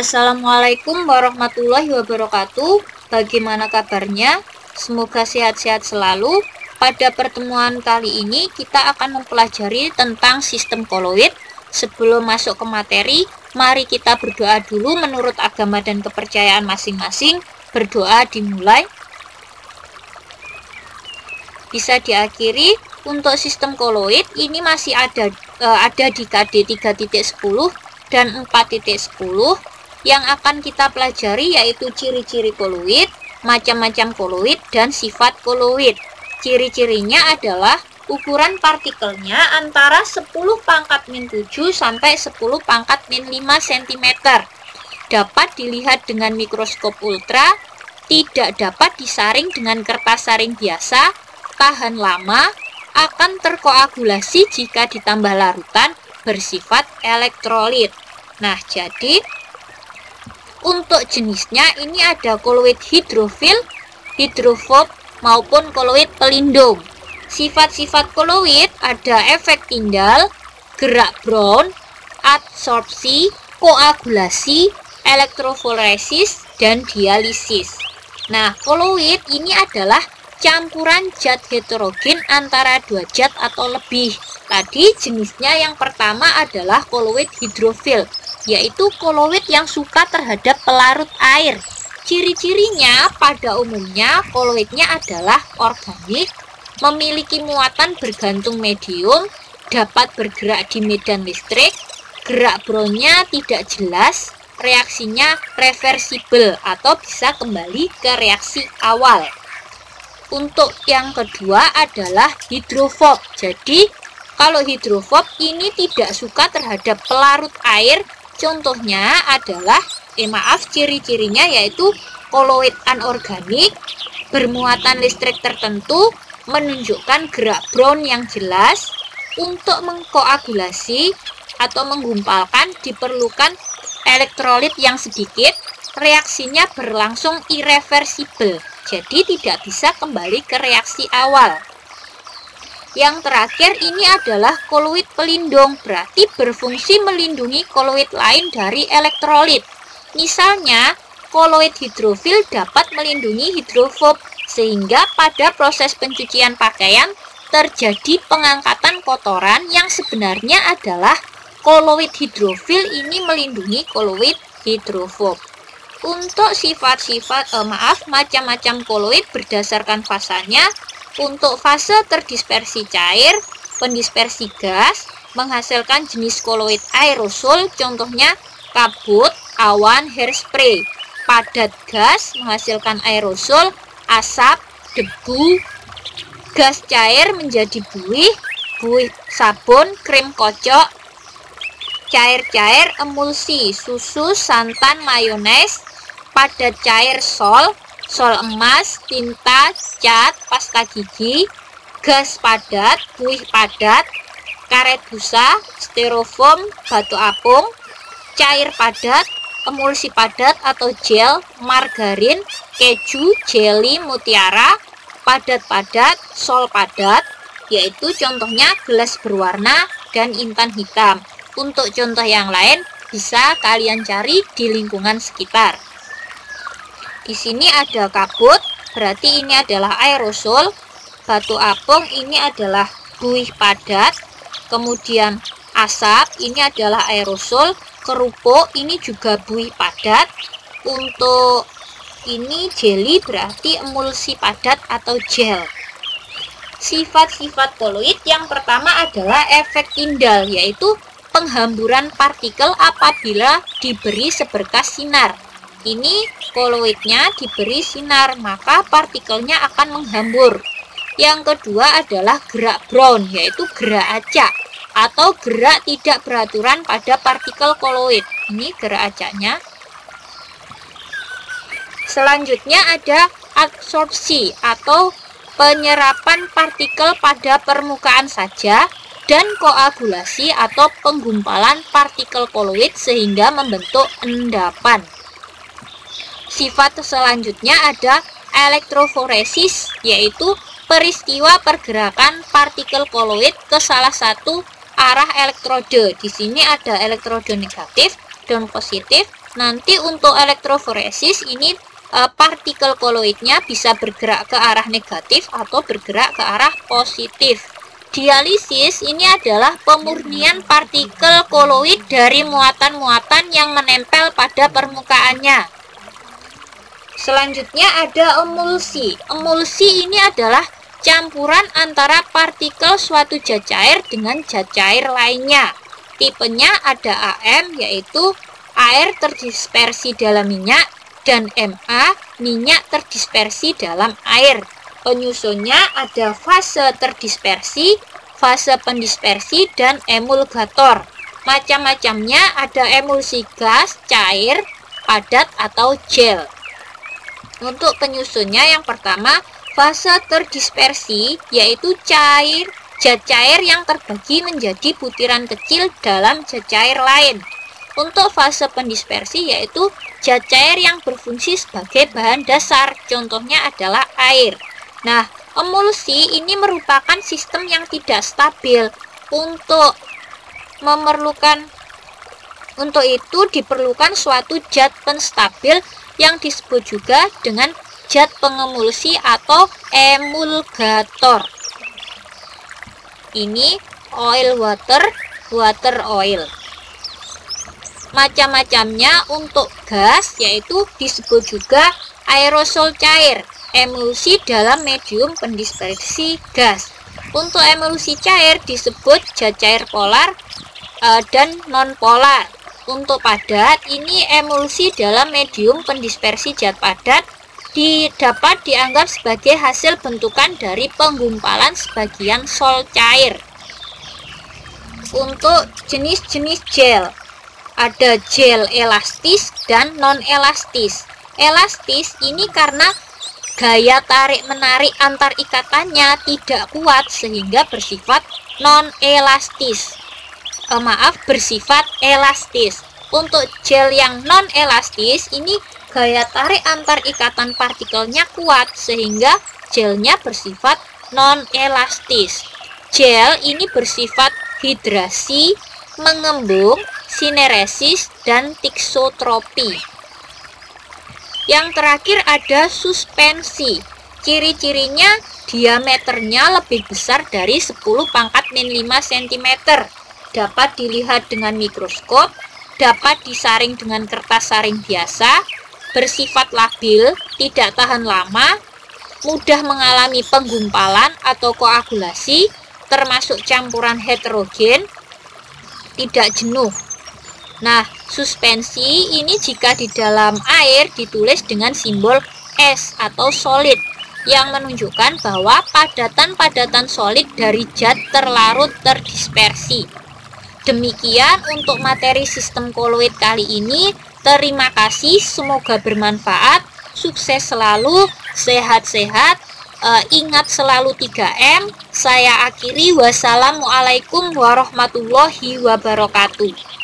Assalamualaikum warahmatullahi wabarakatuh. Bagaimana kabarnya? Semoga sehat-sehat selalu. Pada pertemuan kali ini kita akan mempelajari tentang sistem koloid. Sebelum masuk ke materi, mari kita berdoa dulu menurut agama dan kepercayaan masing-masing. Berdoa dimulai. Bisa diakhiri. Untuk sistem koloid ini masih ada di KD 3.10 dan 4.10. Yang akan kita pelajari yaitu ciri-ciri koloid, macam-macam koloid, dan sifat koloid. Ciri-cirinya adalah ukuran partikelnya antara 10⁻⁷ sampai 10⁻⁵ cm. Dapat dilihat dengan mikroskop ultra, tidak dapat disaring dengan kertas saring biasa, tahan lama, akan terkoagulasi jika ditambah larutan, bersifat elektrolit. Nah, jadi untuk jenisnya ini ada koloid hidrofil, hidrofob, maupun koloid pelindung. Sifat-sifat koloid ada efek Tyndall, gerak Brown, adsorpsi, koagulasi, elektroforesis, dan dialisis. Nah, koloid ini adalah campuran zat heterogen antara dua zat atau lebih. Tadi jenisnya yang pertama adalah koloid hidrofil, yaitu koloid yang suka terhadap pelarut air. Ciri-cirinya pada umumnya koloidnya adalah organik, memiliki muatan bergantung medium, dapat bergerak di medan listrik, gerak Brownnya tidak jelas, reaksinya reversibel atau bisa kembali ke reaksi awal. Untuk yang kedua adalah hidrofob. Jadi kalau hidrofob ini tidak suka terhadap pelarut air. Contohnya adalah, ciri-cirinya yaitu koloid anorganik, bermuatan listrik tertentu, menunjukkan gerak Brown yang jelas. Untuk mengkoagulasi atau menggumpalkan diperlukan elektrolit yang sedikit, reaksinya berlangsung irreversibel, jadi tidak bisa kembali ke reaksi awal. Yang terakhir ini adalah koloid pelindung, berarti berfungsi melindungi koloid lain dari elektrolit. Misalnya, koloid hidrofil dapat melindungi hidrofob, sehingga pada proses pencucian pakaian terjadi pengangkatan kotoran yang sebenarnya adalah koloid hidrofil ini melindungi koloid hidrofob. Untuk macam-macam koloid berdasarkan fasanya. Untuk fase terdispersi cair, pendispersi gas, menghasilkan jenis koloid aerosol, contohnya kabut, awan, hairspray. Padat gas, menghasilkan aerosol, asap, debu. Gas cair menjadi buih, sabun, krim kocok. Cair-cair, emulsi, susu, santan, mayones. Padat cair, sol emas, tinta, cat, pasta gigi. Gas padat, buih padat, karet busa, styrofoam, batu apung. Cair padat, emulsi padat atau gel, margarin, keju, jelly, mutiara. Padat padat, sol padat, yaitu contohnya gelas berwarna dan intan hitam. Untuk contoh yang lain bisa kalian cari di lingkungan sekitar. Di sini ada kabut, berarti ini adalah aerosol. Batu apung ini adalah buih padat. Kemudian asap ini adalah aerosol. Kerupuk ini juga buih padat. Untuk ini jelly berarti emulsi padat atau gel. Sifat-sifat koloid yang pertama adalah efek Tyndall, yaitu penghamburan partikel apabila diberi seberkas sinar. Ini koloidnya diberi sinar, maka partikelnya akan menghambur. Yang kedua adalah gerak Brown, yaitu gerak acak atau gerak tidak beraturan pada partikel koloid. Ini gerak acaknya. Selanjutnya ada adsorpsi atau penyerapan partikel pada permukaan saja, dan koagulasi atau penggumpalan partikel koloid sehingga membentuk endapan. Sifat selanjutnya ada elektroforesis, yaitu peristiwa pergerakan partikel koloid ke salah satu arah elektrode. Di sini ada elektrode negatif dan positif. Nanti untuk elektroforesis ini partikel koloidnya bisa bergerak ke arah negatif atau bergerak ke arah positif. Dialisis ini adalah pemurnian partikel koloid dari muatan-muatan yang menempel pada permukaannya. Selanjutnya ada emulsi. Emulsi ini adalah campuran antara partikel suatu zat cair dengan zat cair lainnya. Tipenya ada AM, yaitu air terdispersi dalam minyak, dan MA, minyak terdispersi dalam air. Penyusunnya ada fase terdispersi, fase pendispersi, dan emulgator. Macam-macamnya ada emulsi gas, cair, padat, atau gel. Untuk penyusunnya yang pertama, fase terdispersi, yaitu zat cair yang terbagi menjadi butiran kecil dalam zat cair lain. Untuk fase pendispersi, yaitu zat cair yang berfungsi sebagai bahan dasar, contohnya adalah air. Nah, emulsi ini merupakan sistem yang tidak stabil. Untuk itu diperlukan suatu zat penstabil yang disebut juga dengan zat pengemulsi atau emulgator. Ini oil water, water oil. Macam-macamnya untuk gas yaitu disebut juga aerosol cair, emulsi dalam medium pendispersi gas. Untuk emulsi cair disebut zat cair polar dan non-polar. Untuk padat, ini emulsi dalam medium pendispersi zat padat dapat dianggap sebagai hasil bentukan dari penggumpalan sebagian sol cair. Untuk jenis-jenis gel, ada gel elastis dan non-elastis. Elastis ini karena gaya tarik-menarik antar ikatannya tidak kuat sehingga bersifat non-elastis. Bersifat elastis. Untuk gel yang non-elastis ini gaya tarik antar ikatan partikelnya kuat sehingga gelnya bersifat non-elastis. Gel ini bersifat hidrasi, mengembung, sineresis, dan tiksotropi. Yang terakhir ada suspensi. Ciri-cirinya diameternya lebih besar dari 10 pangkat min 5 cm. Dapat dilihat dengan mikroskop, dapat disaring dengan kertas saring biasa, bersifat labil, tidak tahan lama, mudah mengalami penggumpalan atau koagulasi, termasuk campuran heterogen, tidak jenuh. Nah, suspensi ini jika di dalam air ditulis dengan simbol S atau solid yang menunjukkan bahwa padatan-padatan solid dari zat terlarut terdispersi. Demikian untuk materi sistem koloid kali ini. Terima kasih, semoga bermanfaat. Sukses selalu, sehat-sehat. Ingat selalu 3M. Saya akhiri, wassalamualaikum warahmatullahi wabarakatuh.